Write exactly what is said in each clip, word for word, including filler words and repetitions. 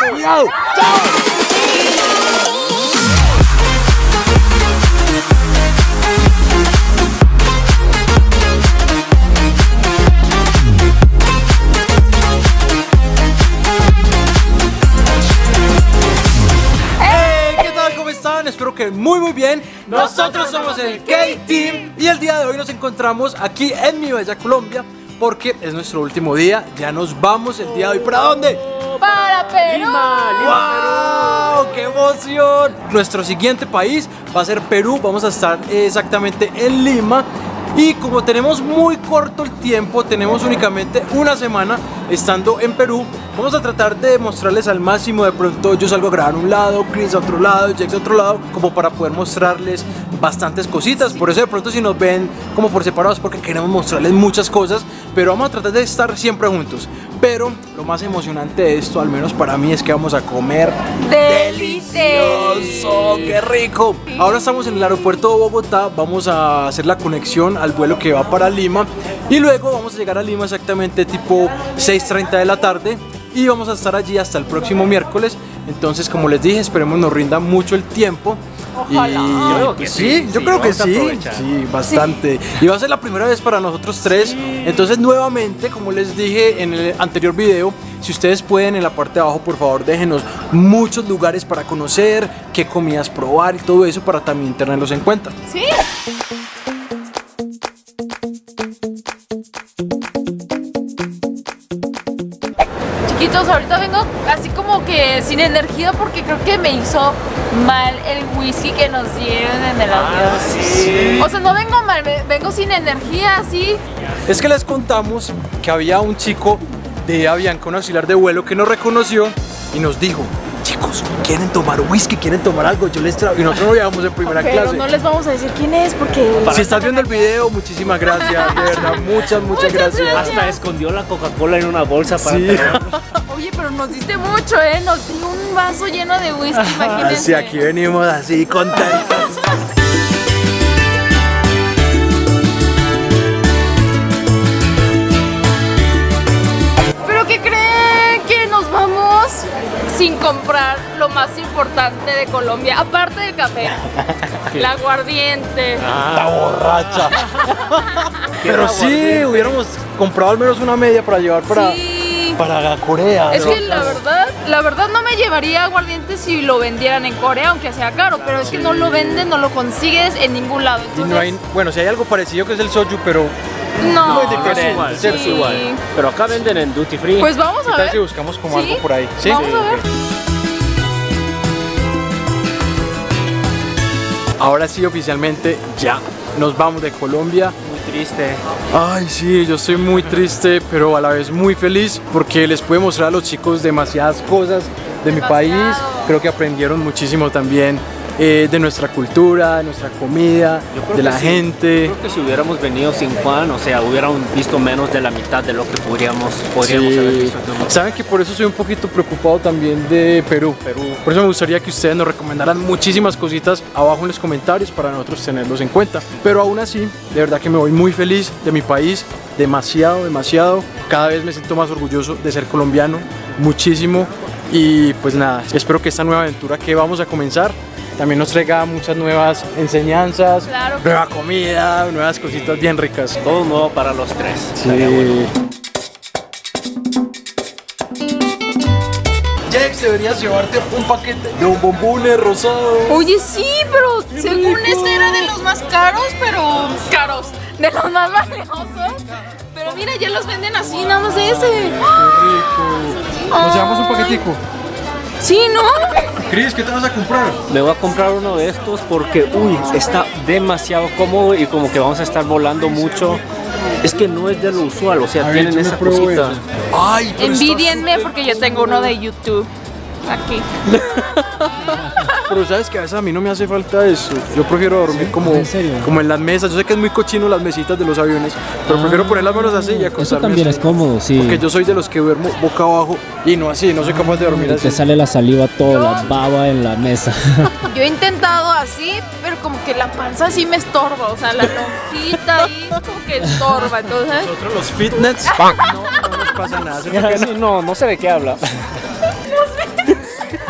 Cuidado. ¡Chao! Espero que muy muy bien. Nosotros somos el K-Team y el día de hoy nos encontramos aquí en mi bella Colombia porque es nuestro último día. Ya nos vamos el día de hoy. ¿Para dónde? Para Perú. Lima, Lima, Perú. ¡Wow! ¡Qué emoción! Nuestro siguiente país va a ser Perú. Vamos a estar exactamente en Lima. Y como tenemos muy corto el tiempo, tenemos únicamente una semana estando en Perú, vamos a tratar de mostrarles al máximo. De pronto yo salgo a grabar a un lado, Chris a otro lado, Jax a otro lado, como para poder mostrarles bastantes cositas. Por eso de pronto si nos ven como por separados, porque queremos mostrarles muchas cosas, pero vamos a tratar de estar siempre juntos. Pero lo más emocionante de esto, al menos para mí, es que vamos a comer delicioso, qué rico. Ahora estamos en el aeropuerto de Bogotá, vamos a hacer la conexión al vuelo que va para Lima y luego vamos a llegar a Lima exactamente tipo seis treinta de la tarde y vamos a estar allí hasta el próximo miércoles. Entonces, como les dije, esperemos nos rinda mucho el tiempo. Ojalá. Y yo creo que sí, sí, yo sí, creo que sí, aprovechar. sí, bastante. Sí. Y va a ser la primera vez para nosotros tres. Sí. Entonces, nuevamente, como les dije en el anterior video, si ustedes pueden, en la parte de abajo, por favor, déjenos muchos lugares para conocer, qué comidas probar y todo eso para también tenerlos en cuenta. Sí. Chiquitos, ahorita vengo así como que sin energía porque creo que me hizo mal el whisky que nos dieron en el avión. Ah, sí. O sea, no vengo mal, vengo sin energía, así. Es que les contamos que había un chico de Avianca, un auxiliar de vuelo, que nos reconoció y nos dijo: chicos, ¿quieren tomar whisky? ¿Quieren tomar algo? Yo les traigo. Y nosotros no viajamos en primera Pero clase. no les vamos a decir quién es porque... Si estás viendo el video, muchísimas gracias, de verdad, muchas, muchas, Muchas gracias. gracias. Hasta escondió la Coca-Cola en una bolsa para Sí. traernos. Oye, pero nos diste mucho, ¿eh? Nos dio un vaso lleno de whisky, imagínense. Así, aquí venimos así, contentos. ¿Pero qué creen? Que nos vamos sin comprar lo más importante de Colombia, aparte del café, el aguardiente. La borracha. Pero sí, hubiéramos comprado al menos una media para llevar para, Sí. para Corea. Es ¿no? que la verdad, la verdad no me llevaría aguardiente si lo vendieran en Corea, aunque sea caro, pero es que no lo venden, no lo consigues en ningún lado. Y Entonces, no hay, bueno, si hay algo parecido que es el soju, pero no, muy No, diferente. es igual, Sí. es igual. Pero acá venden en duty free. pues vamos ¿qué a tal ver. si buscamos como ¿Sí? algo por ahí? ¿Sí? Vamos a ver. Ahora sí, oficialmente ya nos vamos de Colombia. Muy triste. Ay, sí, yo estoy muy triste, pero a la vez muy feliz porque les pude mostrar a los chicos demasiadas cosas de mi Demasiado. país. Creo que aprendieron muchísimo también eh, de nuestra cultura, de nuestra comida, Yo creo de que la sí. gente. Creo que si hubiéramos venido sin Juan, o sea, hubieran visto menos de la mitad de lo que podríamos, podríamos Sí. haber visto. ¿No? Saben que por eso soy un poquito preocupado también de Perú. Perú. Por eso me gustaría que ustedes nos recomendaran muchísimas cositas abajo en los comentarios para nosotros tenerlos en cuenta. Pero aún así, de verdad que me voy muy feliz de mi país, demasiado, demasiado. Cada vez me siento más orgulloso de ser colombiano, muchísimo. Y pues nada, espero que esta nueva aventura que vamos a comenzar también nos traiga muchas nuevas enseñanzas, Claro. nueva comida, nuevas cositas bien ricas. Todo nuevo para los tres. Sí. Estaría bueno. Jax, deberías llevarte un paquete de un bombones rosado. Oye, sí, pero según este era de los más caros, pero caros, de los más valiosos. Pero mira, ya los venden así, nada más ese. Rico. Nos llevamos un paquetico. Sí, ¿no? Cris, ¿qué te vas a comprar? Me voy a comprar uno de estos porque, uy, está demasiado cómodo y como que vamos a estar volando mucho. Es que no es de lo usual, o sea, A ver, tienen yo me esa pruebo cosita. ese. Ay, pero está Envidienme porque yo tengo uno de YouTube. Aquí. Pero sabes que a veces a mí no me hace falta eso. Yo prefiero dormir como, ¿En serio? como en las mesas. Yo sé que es muy cochino las mesitas de los aviones, pero prefiero poner las manos así y acostarme. Eso también así. es cómodo, sí. Porque yo soy de los que duermo boca abajo y no así, no soy capaz de dormir Y así. te sale la saliva toda, la baba en la mesa. Yo he intentado así, pero como que la panza sí me estorba. O sea, la lonjita ahí como que estorba. Entonces, Nosotros los fitness, no, no nos pasa nada. ¿cierto que no? No, no sé de qué habla.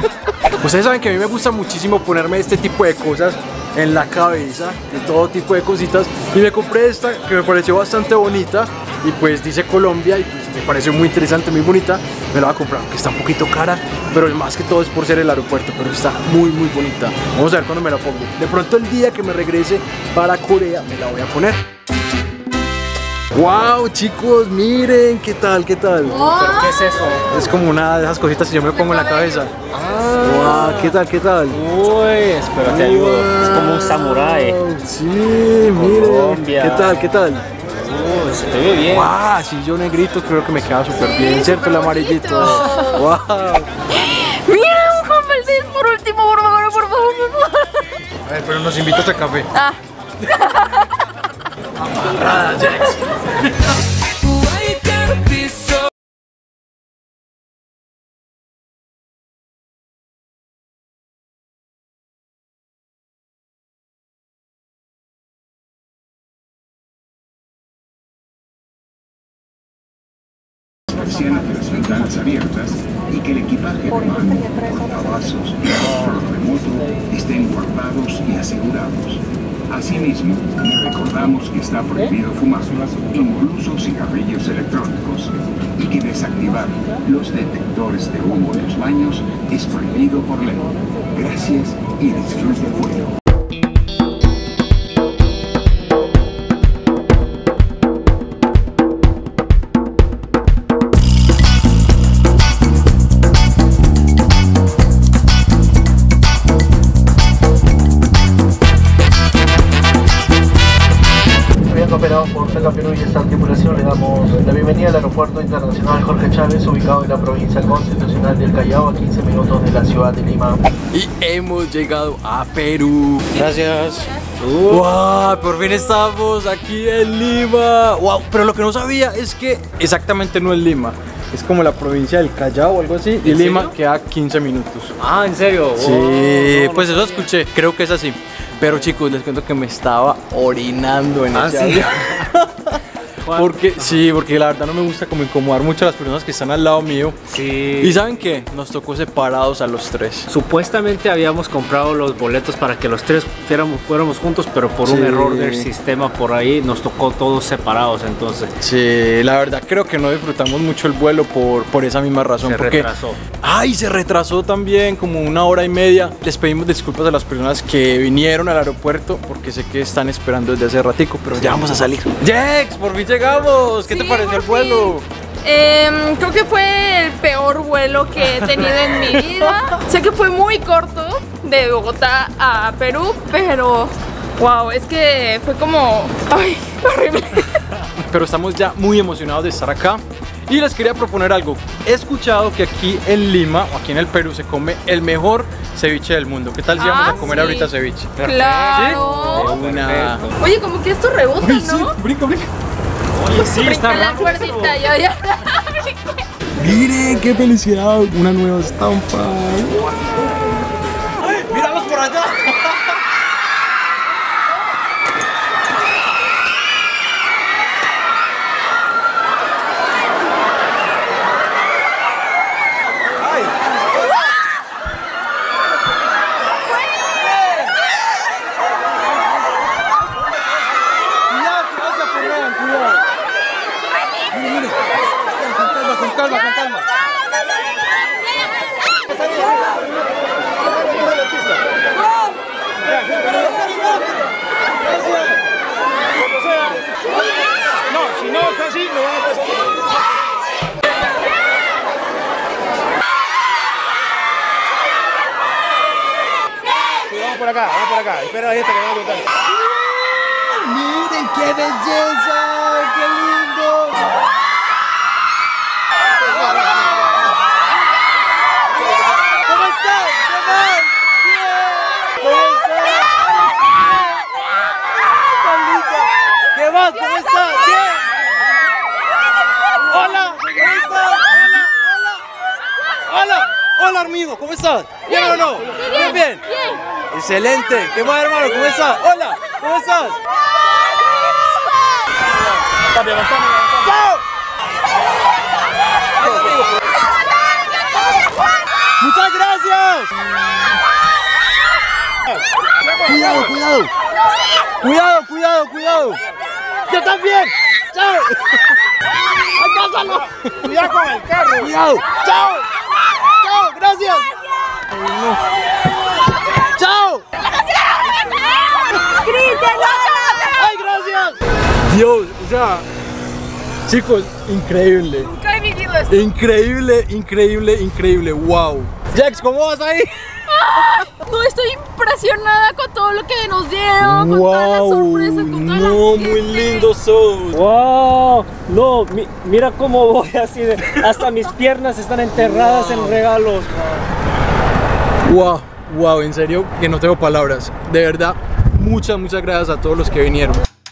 Ustedes saben que a mí me gusta muchísimo ponerme este tipo de cosas en la cabeza, de todo tipo de cositas, y me compré esta que me pareció bastante bonita y pues dice Colombia y pues me pareció muy interesante, muy bonita. Me la voy a comprar, que está un poquito cara, pero más que todo es por ser el aeropuerto, pero está muy muy bonita. Vamos a ver cuándo me la pongo. De pronto el día que me regrese para Corea me la voy a poner. Wow, chicos, miren, ¿qué tal? ¿Qué tal? ¿Pero qué es eso? Es como una de esas cositas que yo me pongo en la cabeza. Ah, Wow, ¿qué tal? ¿Qué tal? uy, espérate, ayudo. Es como un samurái. Sí, miren. Colombia. ¿Qué tal? ¿Qué tal? Uy, se te ve bien. Wow, si yo negrito creo que me queda súper bien, ¿cierto? El súper amarillito. bonito. Wow. Mira, un Humble por último, por favor, por favor, por favor. A ver, pero nos invitas a café. Ah. Amarrada, Jax. Persianas de las ventanas abiertas y que el equipaje de mano, portavasos y control remoto estén guardados y asegurados. Asimismo, le recordamos que está prohibido fumar, incluso cigarrillos electrónicos, y que desactivar los detectores de humo en los baños es prohibido por ley. Gracias y disfrute el vuelo. Operado por Saga Perú y esta tripulación, le damos la bienvenida al aeropuerto internacional Jorge Chávez, ubicado en la provincia constitucional del Callao, a quince minutos de la ciudad de Lima. Y hemos llegado a Perú. Gracias. Wow, por fin estamos aquí en Lima. Wow, pero lo que no sabía es que exactamente no es Lima. Es como la provincia del Callao o algo así. Y ¿En Lima serio? queda quince minutos. Ah, ¿en serio? Sí, Wow, no, pues no eso sé. escuché, creo que es así. Pero chicos, les cuento que me estaba orinando en Ah, ese ¿sí? avión. Juan. Porque, sí, porque la verdad no me gusta como incomodar mucho a las personas que están al lado mío. Sí. Y ¿saben qué? Nos tocó separados a los tres. Supuestamente habíamos comprado los boletos para que los tres fuéramos, fuéramos juntos, pero por un Sí. error del sistema por ahí nos tocó todos separados, entonces Sí, la verdad creo que no disfrutamos mucho el vuelo por, por esa misma razón. se porque, retrasó. Ay, se retrasó también como una hora y media. Les pedimos disculpas a las personas que vinieron al aeropuerto porque sé que están esperando desde hace ratico, pero ya vamos a salir. Jex, por fin llegamos. ¿Qué te Sí, pareció el por fin. vuelo? Eh, creo que fue el peor vuelo que he tenido en mi vida. Sé que fue muy corto de Bogotá a Perú, pero wow, es que fue como ay, horrible. Pero estamos ya muy emocionados de estar acá. Y les quería proponer algo. He escuchado que aquí en Lima o aquí en el Perú se come el mejor ceviche del mundo. ¿Qué tal si vamos Ah, a comer sí. ahorita ceviche? Claro. De una. Perfecto. Oye, como que esto rebota, Uy, sí, ¿no? brinca, brinca. Oye, sí, está Brinca la raro. cuerdita, yo ya. Miren, qué felicidad, una nueva estampa. ¡Míralos por allá! Con calma, con calma. No, si no, casi lo van a pasar. Sí, vamos por acá, vamos por acá. Espera ahí hasta que vamos a contar. Miren qué belleza, qué lindo. ¿Cómo estás? ¿Qué tal? Bien. ¿Cómo estás? Tan linda. ¿Qué más? ¿Cómo estás? Bien. Hola, ¿cómo estás? Hola, hola. Hola, hola amigo, ¿cómo estás? ¿Bien o no? Bien, bien. Excelente. ¿Qué más, hermano? ¿Cómo estás? Hola, ¿cómo estás? ¡Chao! ¡Muchas gracias! Cuidado, cuidado, cuidado. Yo también. Chao. Alcánzalo. Cuidado con el carro. Cuidado. Chao. Chao, gracias. Chao. Ay, gracias. Dios, o sea, chicos, increíble. Nunca he vivido esto. Increíble, increíble, increíble. Wow. Jax, ¿cómo vas ahí? No, estoy impresionada con todo lo que nos dieron, con toda la sorpresa, con toda No, la muy gente. lindos sos. ¡Wow! No, mi- mira cómo voy así de. Hasta mis piernas están enterradas en regalos. Wow, wow, en serio que no tengo palabras. De verdad, muchas, muchas gracias a todos los que vinieron.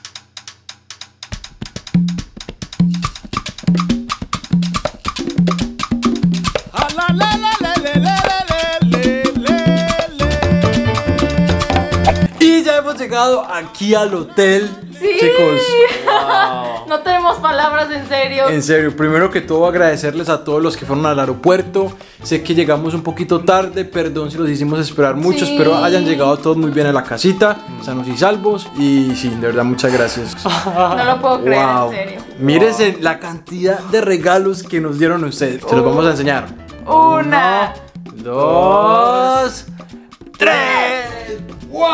Y ya hemos llegado aquí al hotel. Sí. Chicos, No tenemos palabras, en serio. en serio, primero que todo agradecerles a todos los que fueron al aeropuerto. Sé que llegamos un poquito tarde, perdón si los hicimos esperar mucho. Sí. Espero hayan llegado todos muy bien a la casita, sanos y salvos. Y sí, de verdad, muchas gracias. No lo puedo creer, Wow. en serio. Mírense la cantidad de regalos que nos dieron ustedes. Se los vamos a enseñar. Una. Dos, tres. ¡Wow!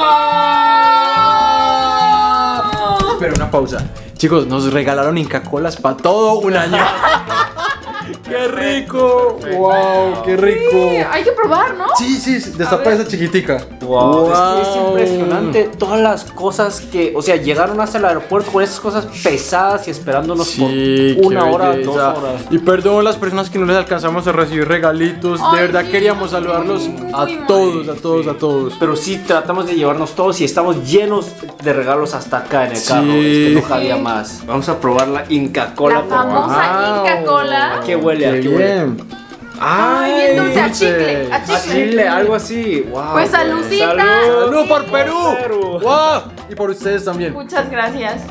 Pero una pausa. Chicos, nos regalaron Inca Colas para todo un año. ¡Qué rico! ¡Wow! ¡Qué rico! Sí, hay que probar, ¿no? Sí, sí, destapa ver. esa chiquitica. Wow, es que es Wow. impresionante todas las cosas que, o sea, llegaron hasta el aeropuerto con esas cosas pesadas y esperándonos Sí, por una qué hora, belleza. dos horas. Y perdón las personas que no les alcanzamos a recibir regalitos. Ay, de verdad sí, queríamos saludarlos a muy mal. todos, a todos, a todos. Pero sí tratamos de llevarnos todos y estamos llenos de regalos hasta acá en el carro. Sí. Es que no cabía más. Vamos a probar la Inca Cola. La por favor. famosa Inca Cola. ¿A qué huele? ¿A Qué qué huele? bien. Ay, bien dulce, a chicle, a A chicle. chile, algo así. Wow. Pues saludcita. Salud. ¡Salud por Perú! Perú. ¡Wow! Y por ustedes también. Muchas gracias.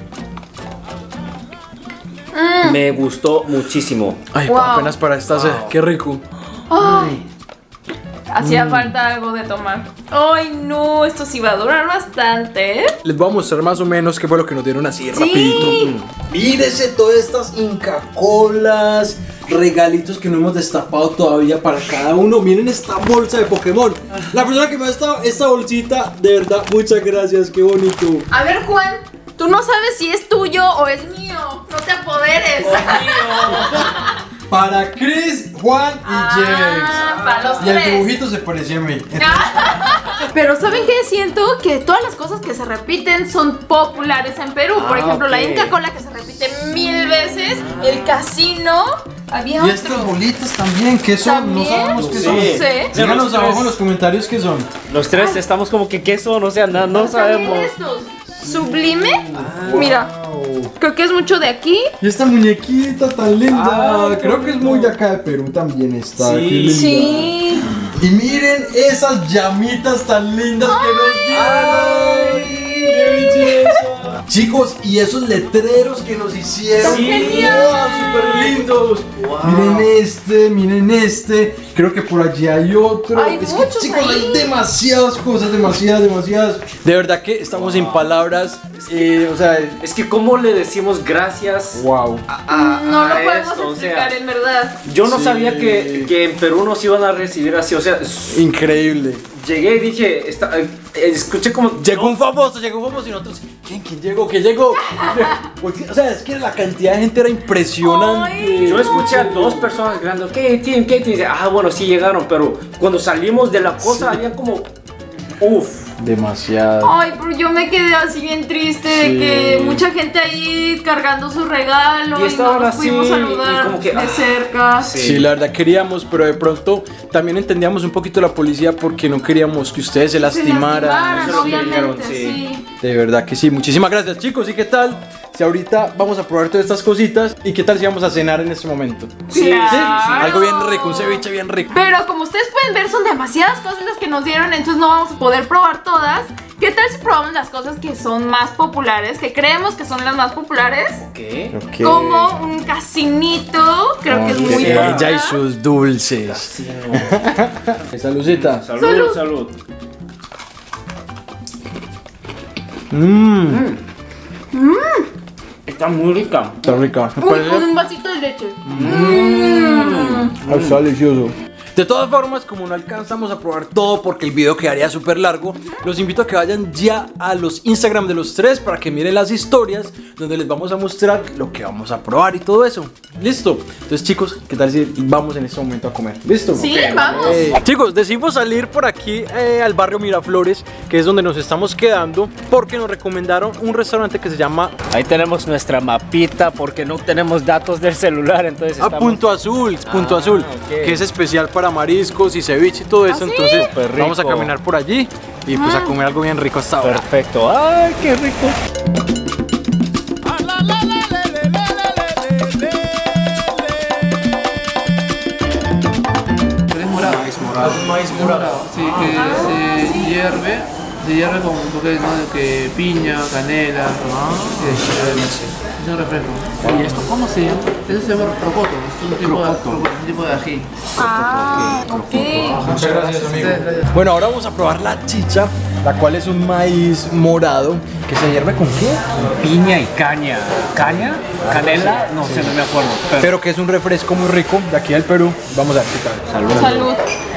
Me gustó muchísimo. Ay, Wow. apenas para esta sed. ¡Qué rico! Ay. Hacía falta algo de tomar. Ay, no, esto sí va a durar bastante, ¿eh? Les voy a mostrar más o menos qué fue lo que nos dieron así Sí. rapidito. Mírese todas estas Inca Colas, regalitos que no hemos destapado todavía para cada uno. Miren esta bolsa de Pokémon. La persona que me ha esta, esta bolsita, de verdad, muchas gracias, qué bonito. A ver, Juan, tú no sabes si es tuyo o es mío. No te apoderes. Para Chris, Juan y Ah, James. para los Y el tres. dibujito se parecía a mí. Pero ¿saben qué? Siento que todas las cosas que se repiten son populares en Perú. Por Ah, ejemplo, la ok. Inca Cola que se repite mil veces. El casino. Había Y estas otro. bolitas también, ¿qué son? ¿También? No sabemos qué Sí. son. No sé. Díganos Los abajo tres. en los comentarios qué son. Los tres estamos como que qué son, o sea, no, no También sabemos. estos. Sublime. Mira, creo que es mucho de aquí. Y esta muñequita tan linda. Ah, Creo que es muy de acá de Perú también está. Sí. qué linda. Sí. Y miren esas llamitas tan lindas que nos dieron. ¡Qué belleza! Chicos, y esos letreros que nos hicieron. ¡Tan genial! ¡Wow! ¡Súper lindos! Wow. Miren este, miren este. Creo que por allí hay otro. Hay es que, muchos chicos, ahí. hay demasiadas cosas, demasiadas, demasiadas. De verdad que estamos sin palabras. eh, o sea, Es que cómo le decimos gracias wow. a, a- No a lo podemos esto, o sea, explicar en verdad. yo no Sí. sabía que, que en Perú nos iban a recibir así, o sea, s- Increíble. llegué y dije, está- eh, escuché como... Llegó un famoso, llegó un famoso y nosotros, ¿quién, quién llegó? ¿Quién llegó? Porque, o sea, es que la cantidad de gente era impresionante. Ay, Yo escuché a dos personas gritando, ¿qué team? ¿Qué team? Y dice, ah, bueno, sí llegaron, pero cuando salimos de la cosa había como, uff. Demasiado. Ay, pero yo me quedé así bien triste de Sí. que mucha gente ahí cargando su regalo Y y, no estaban nos así, pudimos y saludar como que, de ah, cerca. sí. Sí, la verdad queríamos, pero de pronto también entendíamos un poquito la policía porque no queríamos que ustedes se Se lastimaran. lastimaran, Eso es lo que obviamente, dijeron, sí. De verdad que sí. Muchísimas gracias, chicos. ¿Y qué tal? Si ahorita vamos a probar todas estas cositas, ¿y qué tal si vamos a cenar en este momento? Sí, Claro. sí, sí. Algo bien rico, un ceviche bien rico. Pero como ustedes pueden ver, son demasiadas cosas las que nos dieron, entonces no vamos a poder probar todas. ¿Qué tal si probamos las cosas que son más populares, que creemos que son las más populares? ¿Qué? Como un casinito, creo que es muy sea. popular. Ella y sus dulces. Sí, no. Saludcita. Salud, Salud. salud. Mmm. Está muy rica. Está rica. Me Uy, parece- con un vasito de leche. Ah, está delicioso. De todas formas, como no alcanzamos a probar todo porque el video quedaría súper largo, los invito a que vayan ya a los Instagram de los tres para que miren las historias donde les vamos a mostrar lo que vamos a probar y todo eso. ¿Listo? Entonces, chicos, ¿qué tal si vamos en este momento a comer? ¿Listo? Sí, Ok. vamos. Eh, chicos, decidimos salir por aquí eh, al barrio Miraflores, que es donde nos estamos quedando, porque nos recomendaron un restaurante que se llama Ahí tenemos nuestra mapita porque no tenemos datos del celular, entonces A estamos... Punto Azul, Punto Ah, Azul, ok. que es especial para mariscos y ceviche y todo eso. ¿Ah, sí? Entonces Súper rico. vamos a caminar por allí y pues a comer algo bien rico hasta ahora. Perfecto. ¡Ay, qué rico! Pero es morado. Maíz morado. Maíz morado. Sí, que se hierve, se hierve con un toque ¿no? de que piña, canela. Es, es un refresco. ¿Y esto cómo se llama? Eso se llama rocoto, es un tipo de, un tipo de ají. Ah, ok. Muchas gracias, amigo. Gracias. Bueno, ahora vamos a probar la chicha, la cual es un maíz morado que se hierve con qué? Piña y caña. ¿Caña? ¿Canela? No sé, no me acuerdo. Pero Pero que es un refresco muy rico de aquí del Perú. Vamos a ver qué tal. salud. Salud.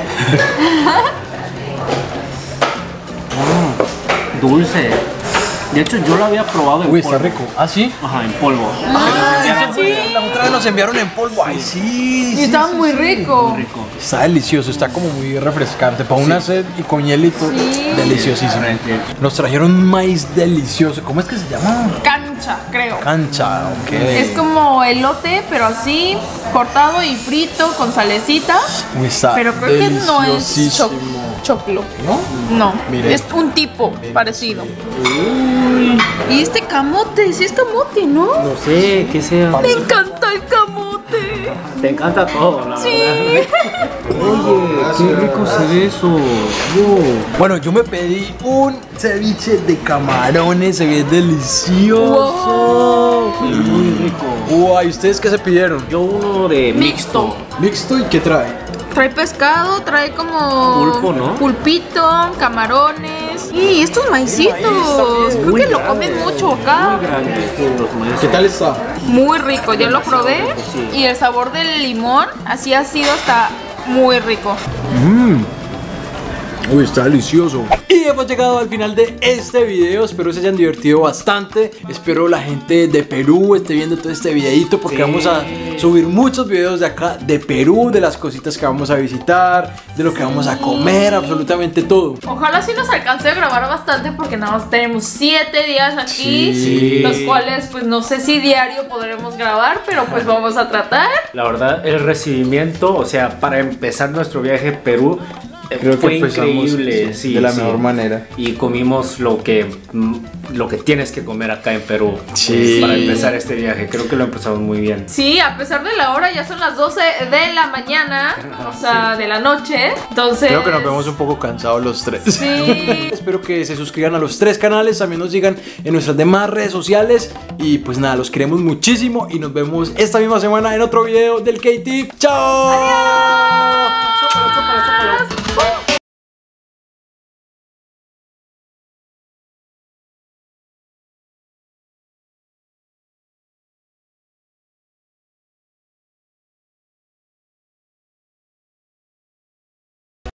Dulce. De hecho, yo lo había probado en Uy, polvo. está rico. ¿Ah, sí? Ajá, en polvo. Ah, sí. La otra vez nos enviaron en polvo. Ay, sí. Y sí, estaba sí, muy sí. rico. Rico. Está delicioso, está como muy refrescante. Para una sed y con hielito, Sí. deliciosísimo. Nos trajeron un maíz delicioso. ¿Cómo es que se llama? Cancha, creo. Cancha, ok. Es como elote, pero así, cortado y frito con salecita. Uy, está Pero creo que no es deliciosísimo. choc- choclo. ¿No? No, Mire. es un tipo parecido. Y este camote, sí es camote, ¿no? No sé, ¿qué sea? Me encanta el camote. Te encanta todo, la Sí. verdad. Oye, qué rico se ve eso. Wow. Bueno, yo me pedí un ceviche de camarones, se ve delicioso. Sí, muy rico. Uy, ¿ustedes qué se pidieron? Yo uno de Mixto. mixto. ¿Mixto y qué trae? Trae pescado, trae como Pulpo, ¿no? pulpito, camarones. Y estos maicitos, creo Muy que lo grande, comen mucho acá. Muy grande con los maíces. ¿Qué tal está? Muy rico, yo lo probé Sí. y el sabor del limón así ha sido hasta muy rico. Uy, está delicioso. Y hemos llegado al final de este video. Espero se hayan divertido bastante. Espero la gente de Perú esté viendo todo este videito, porque Sí. vamos a subir muchos videos de acá de Perú, de las cositas que vamos a visitar, de lo que vamos a comer, absolutamente todo. Ojalá sí nos alcance a grabar bastante porque nada más tenemos siete días aquí, Sí. los cuales pues no sé si diario podremos grabar, pero pues vamos a tratar. La verdad, el recibimiento, o sea, para empezar nuestro viaje a Perú, eh, Creo que fue empezamos increíble, sí, sí, de la sí. mejor manera. Y comimos lo que mm, lo que tienes que comer acá en Perú. Sí. Para empezar este viaje, creo que lo empezamos muy bien. Sí, a pesar de la hora ya son las doce de la mañana, o sea, de la noche, entonces... Creo que nos vemos un poco cansados los tres. Sí. Espero que se suscriban a los tres canales, también nos sigan en nuestras demás redes sociales. Y pues nada, los queremos muchísimo y nos vemos esta misma semana en otro video del K T. ¡Chao! ¡Adiós! Chócalo, chócalo, chócalo.